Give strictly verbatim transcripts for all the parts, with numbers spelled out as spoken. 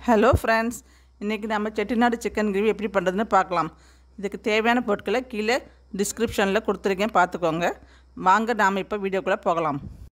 Hello friends, இன்னைக்கு நம்ம Chettinad chicken gravy எப்படி பண்றதுன்னு பார்க்கலாம். இதுக்கு தேவையான பொருட்களை கீழே டிஸ்கிரிப்ஷன்ல கொடுத்திருக்கேன் பாத்துக்கோங்க. வாங்க நாம இப்ப வீடியோக்குள்ள போகலாம்.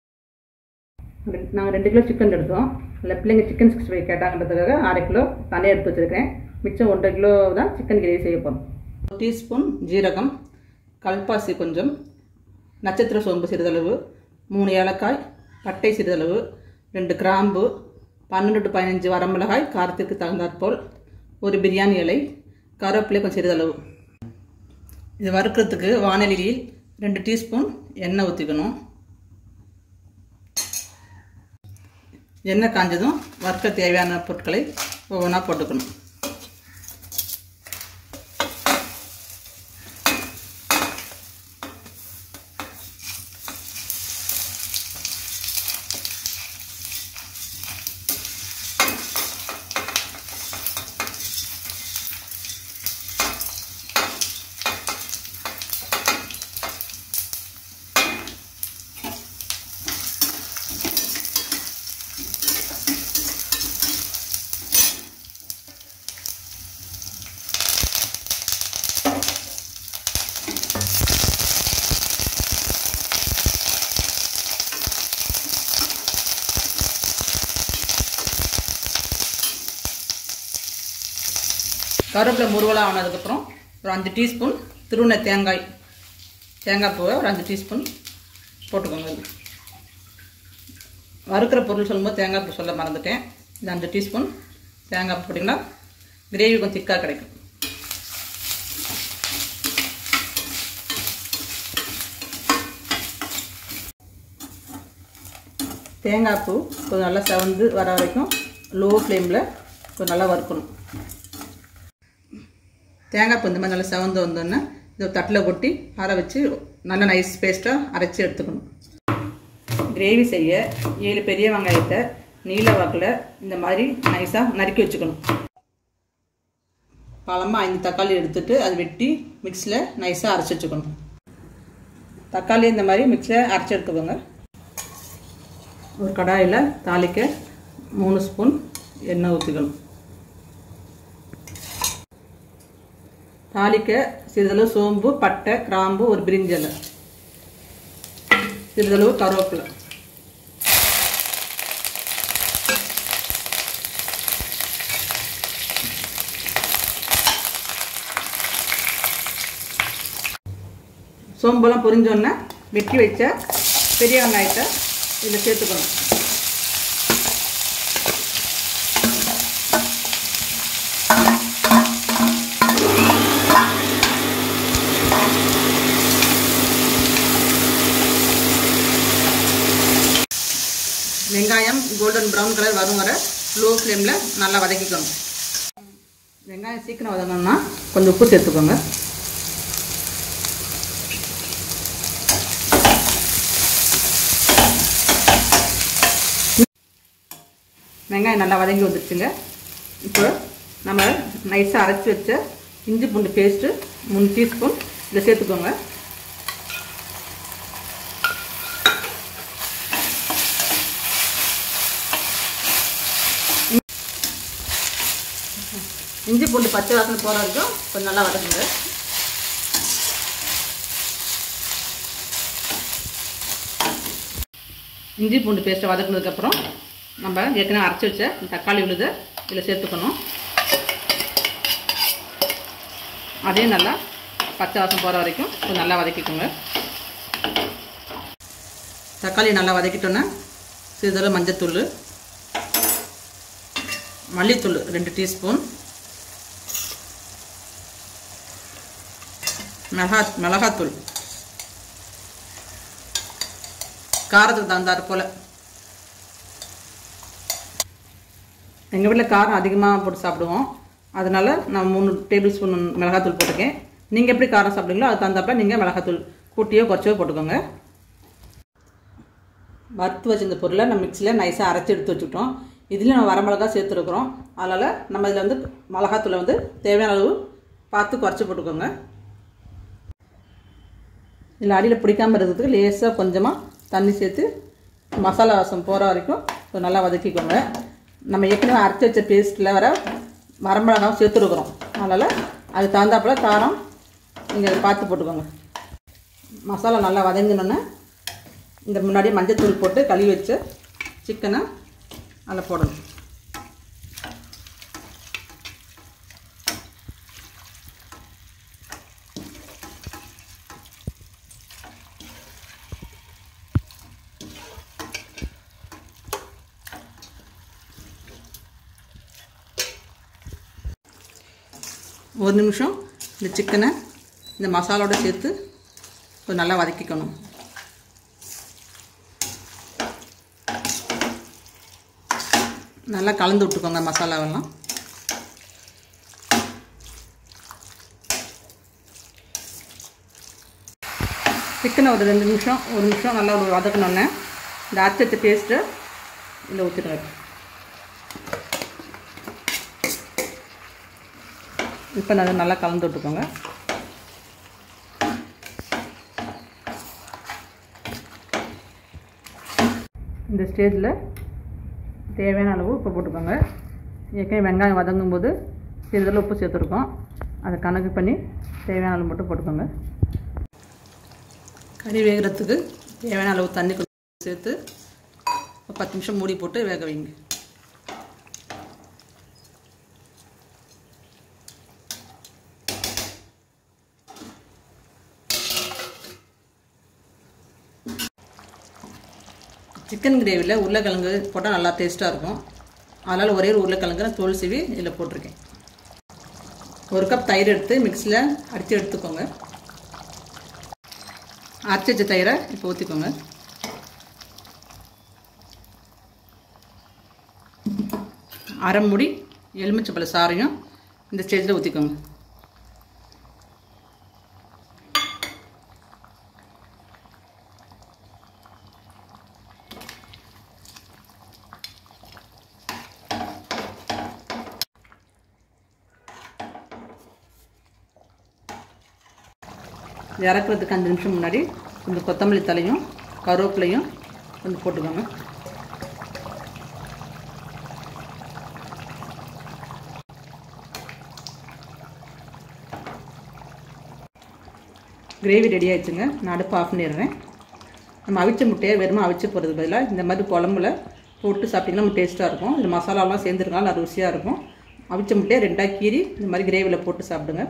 நான் ரெண்டு கிலோ சிக்கன் எடுத்தோம். இல்ல பிள்ளைங்க சிக்கன் சிக்ஸ்டி ஃபைவ் கேட்டாங்கன்றதுக்காக அரை கிலோ தனியா எடுத்து வச்சிருக்கேன். மிச்சம் ஒன்றரை கிலோ தான் சிக்கன் கிரேவி செய்ய போறோம். ஒரு டீஸ்பூன் ஜீரகம், கல்பாசி கொஞ்சம், நட்சத்திர சோம்பு சிறிதளவு, மூணு ஏலக்காய், பட்டை சிறிதளவு, ரெண்டு கிராம்பு, பன்னெண்டு டு பதினஞ்சு வரமிளகாய் காரத்துக்கு தகுந்தாற்போல், ஒரு பிரியாணி இலை, கருவேப்பிலை கொஞ்சம் சிறிதளவு. இது வறுக்கிறதுக்கு வானலியில் ரெண்டு டீஸ்பூன் எண்ணெய் ஊற்றிக்கணும். எண்ணெய் காஞ்சதும் வறுக்க தேவையான பொருட்களை ஒவ்வொன்றா போட்டுக்கணும். கருவேப்பிலை முருவலாக ஆனதுக்கப்புறம் ஒரு அஞ்சு டீஸ்பூன் திருவுண தேங்காய் தேங்காய் பூவை ஒரு அஞ்சு டீஸ்பூன் போட்டுக்கோங்க. வறுக்கிற பொருள் சொல்லும்போது தேங்காய் பூ சொல்ல மறந்துட்டேன். இந்த அஞ்சு டீஸ்பூன் தேங்காய் பூ போட்டிங்கன்னா கிரேவி கொஞ்சம் திக்காக கிடைக்கும். தேங்காய் பூ கொஞ்சம் நல்லா செவந்து வர வரைக்கும் லோ ஃப்ளேமில் கொஞ்சம் நல்லா வறுக்கணும். தேங்காய் பூ இந்த மாதிரி நல்லா செவந்து வந்தோன்னே இதை தட்டில் கொட்டி அரை வச்சு நல்லா நைஸ் பேஸ்ட்டாக அரைச்சி எடுத்துக்கணும். கிரேவி செய்ய ஏழு பெரிய வெங்காயத்தை நீல வாக்கில் இந்த மாதிரி நைஸாக நறுக்கி வச்சுக்கணும். பழமாக ஐந்து தக்காளி எடுத்துட்டு அதை வெட்டி மிக்ஸில் நைஸாக அரைச்சி வச்சுக்கணும். தக்காளி இந்த மாதிரி மிக்ஸில் அரைச்சி எடுத்துக்கோங்க. ஒரு கடாயில் தாளிக்க மூணு ஸ்பூன் எண்ணெய் ஊற்றிக்கணும். தாளிக்க சிறிதளவு சோம்பு, பட்டை, கிராம்பு, ஒரு பிரிஞ்சி இலை, சிறிதளவு கருவேப்பிலை, சோம்பெல்லாம் பொரிஞ்சோன்னே வெட்டி வச்ச பெரிய வெங்காயத்தை இதில் சேர்த்துக்கணும். வெங்காயம் கோல்டன் ப்ரௌன் கலர் வரும் வர லோ ஃப்ளேமில் நல்லா வதக்கிக்கணும். வெங்காயம் சீக்கிரம் வதங்கணும்னா கொஞ்சம் உப்பு சேர்த்துக்கோங்க. வெங்காயம் நல்லா வதங்கி வந்துடுச்சுங்க. இப்போ நம்ம நைஸாக அரைச்சி வச்ச இஞ்சி பூண்டு பேஸ்ட்டு மூணு டீஸ்பூன் இதில் சேர்த்துக்கோங்க. இஞ்சி பூண்டு பச்சை வாசனை போகிற வரைக்கும் கொஞ்சம் நல்லா வதக்குங்க. இஞ்சி பூண்டு பேஸ்ட்டை வதக்குனதுக்கப்புறம் நம்ம ஏற்கனவே அரைச்சி வச்ச தக்காளி விழுதை இதில் சேர்த்துக்கணும். அதே நல்லா பச்சை வாசனை போகிற வரைக்கும் கொஞ்சம் நல்லா வதக்கிக்கோங்க. தக்காளி நல்லா வதக்கிட்டோன்னா சிறிதளவு மஞ்சத்தூள், மல்லித்தூள் ரெண்டு டீஸ்பூன், மிளகா மிளகாத்தூள் காரத்துக்கு தகுந்தாற் போல். எங்கள் வீட்டில் காரம் அதிகமாக போட்டு சாப்பிடுவோம். அதனால் நான் மூணு டேபிள் ஸ்பூன் மிளகாத்தூள் போட்டிருக்கேன். நீங்கள் எப்படி காரம் சாப்பிடுவீங்களோ அது தகுந்தாப்ப நீங்கள் மிளகாத்தூள் கூட்டியோ குறைச்சோ போட்டுக்கோங்க. வறுத்து வச்சிருந்த பொருளை நம்ம மிக்ஸியில் நைஸாக அரைச்சி எடுத்து வச்சுக்கிட்டோம். இதில் நம்ம வரமிளகா சேர்த்துருக்குறோம். அதனால் நம்ம இதில் வந்து மிளகாத்தூளை வந்து தேவையான அளவு பார்த்து குறைச்சி போட்டுக்கோங்க. இதில் அடியில் பிடிக்காமல் இருக்கிறதுக்கு லேசாக கொஞ்சமாக தண்ணி சேர்த்து மசாலா வாசம் போகிற வரைக்கும் நல்லா வதக்கிக்கோங்க. நம்ம ஏற்கனவே அரைச்சி வச்ச பேஸ்ட்டில் வர வரமிளகாவும் சேர்த்துருக்குறோம். அதனால் அது தகுந்தாப்பில் காரம் நீங்கள் பார்த்து போட்டுக்கோங்க. மசாலா நல்லா வதங்கினோன்னே இந்த முன்னாடி மஞ்சத்தூள் போட்டு கழுவி வச்ச சிக்கனை அதில் போடணும். ஒரு நிமிஷம் இந்த சிக்கனை இந்த மசாலோடு சேர்த்து கொஞ்சம் நல்லா வதக்கிக்கணும். நல்லா கலந்து விட்டுக்கோங்க மசாலாவெல்லாம். சிக்கனை ஒரு ரெண்டு நிமிஷம் ஒரு நிமிஷம் நல்லா ஒரு வதக்கணுன்னே இந்த அரைச்சி வச்ச பேஸ்ட்டை இதில் ஊற்றிடுங்க. இப்போ நான் நல்லா கலந்து விட்டுக்கோங்க. இந்த ஸ்டேஜில் தேவையான அளவு உப்பு போட்டுக்கோங்க. ஏற்கனவே வெங்காயம் வதங்கும் போது சிறிதளவு உப்பு சேர்த்துருக்கோம். அதை கணக்கு பண்ணி தேவையான அளவு மட்டும் போட்டுக்கோங்க. கறி வேகிறதுக்கு தேவையான அளவு தண்ணி சேர்த்து ஒரு பத்து நிமிஷம் மூடி போட்டு வேக வைங்க. சிக்கன் கிரேவியில் உருளைக்கிழங்கு போட்டால் நல்லா டேஸ்ட்டாக இருக்கும். அதனால் ஒரே ஒரு உருளைக்கிழங்கு நான் தோல் சீவி இதில் போட்டிருக்கேன். ஒரு கப் தயிர் எடுத்து மிக்ஸியில் அடித்து எடுத்துக்கோங்க. அரைச்சி வச்ச தயிரை இப்போ ஊற்றிக்கோங்க. அரை மூடி எலுமிச்சம்பழ சாறையும் இந்த ஸ்டேஜில் ஊற்றிக்கோங்க. இறக்குறதுக்கு அஞ்சு நிமிஷம் முன்னாடி கொஞ்சம் கொத்தமல்லி தலையும் கருவேப்பிலையும் கொஞ்சம் போட்டுக்கோங்க. கிரேவி ரெடி ஆகிடுச்சுங்க. நான் அடுப்பு ஆஃப் பண்ணிடுறேன். நம்ம அவிச்ச முட்டையை வெறும் அவிச்சு போகிறது பதிலாக இந்த மாதிரி குழம்புல போட்டு சாப்பிட்டிங்கன்னா நம்ம டேஸ்ட்டாக இருக்கும். இந்த மசாலாலாம் சேர்ந்துருக்காலும் அது ருசியாக இருக்கும். அவிச்ச முட்டையை ரெண்டாக கீறி இந்த மாதிரி கிரேவியில் போட்டு சாப்பிடுங்க.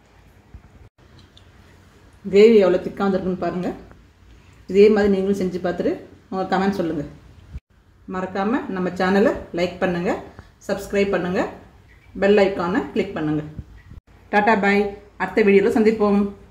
கிரேவி எவ்வளோ திக்காக வந்துருக்குன்னு பாருங்கள். இதே மாதிரி நீங்களும் செஞ்சு பார்த்துட்டு உங்கள் கமெண்ட் சொல்லுங்கள். மறக்காமல் நம்ம சேனலை லைக் பண்ணுங்கள், சப்ஸ்கிரைப் பண்ணுங்கள், பெல் ஐக்கானை கிளிக் பண்ணுங்கள். Tata bye. அடுத்த வீடியோவில் சந்திப்போம்.